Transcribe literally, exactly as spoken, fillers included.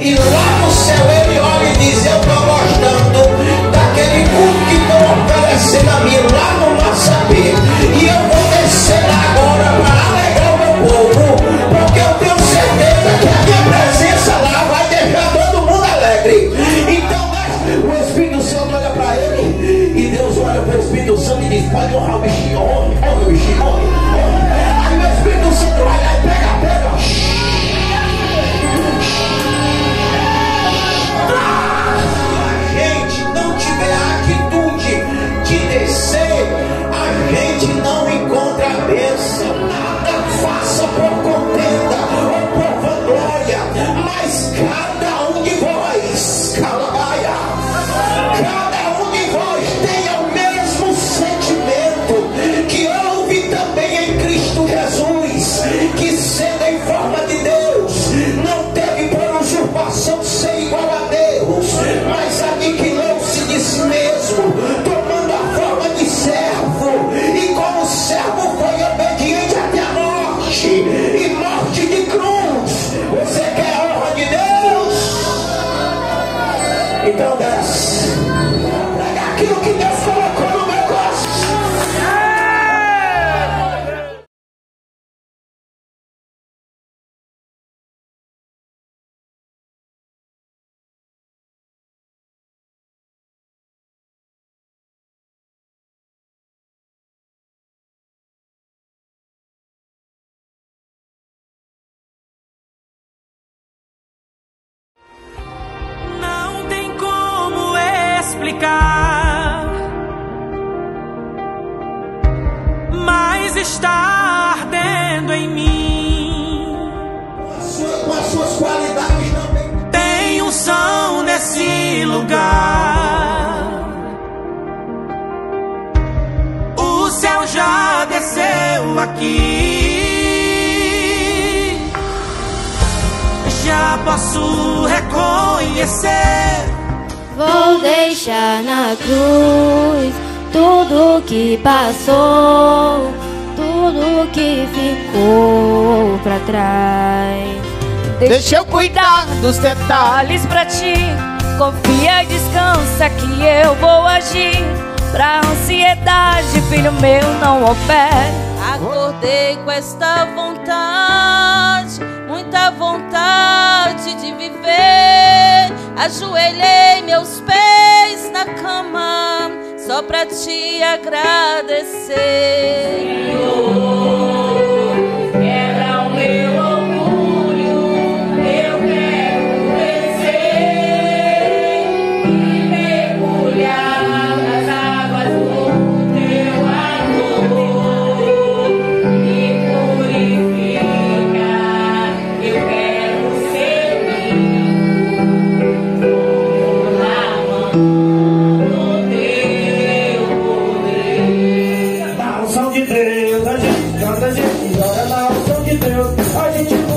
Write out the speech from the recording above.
E lá no céu ele olha e diz: eu estou gostando daquele culto que estão oferecendo a mim lá no Massapê. E eu vou descer lá agora para alegrar o meu povo, porque eu tenho certeza que a minha presença lá vai deixar todo mundo alegre. Então o Espírito Santo olha para ele e Deus olha para o Espírito Santo e diz: pode honrar o bichinho, honra, honra o bichinho, honra, honra. Aí o Espírito Santo vai lá e pega, pega. A gente não tiver a atitude de descer, a gente não encontra a bênção. Nada faça por contenda ou por vanglória, mas cada um de vós, calabaia, cada um de vós tenha o mesmo sentimento que houve também em Cristo Jesus, que sendo em forma de Deus, não teve por usurpação ser igual a Deus, mas aniquilou-se de si mesmo, tomando a forma de servo, e como servo foi obediente até a morte, e morte de cruz. Você quer a honra de Deus? Então desce, pega aquilo que Deus colocou no meu coração. Não tem como explicar, mas está ardendo em mim. Com as suas qualidades também. Tem unção nesse lugar. O céu já desceu aqui. Já posso reconhecer. Vou deixar na cruz tudo que passou, tudo que ficou pra trás. Deixa eu cuidar dos detalhes pra ti. Confia e descansa que eu vou agir. Pra ansiedade, filho meu, não opere. Acordei com esta vontade, muita vontade de viver. Ajoelhei meus pés na cama, só pra te agradecer. Senhor, quebra o meu orgulho, eu quero vencer e mergulhar nas águas do teu amor. Me purifica, eu quero servir na mão do teu poder. Na unção de Deus, a gente canta, a gente ora na unção de Deus, a gente